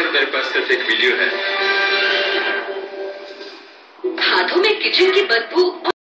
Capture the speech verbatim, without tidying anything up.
पर मेरे पास सिर्फ एक वीडियो है। हाथों में किचन की बदबू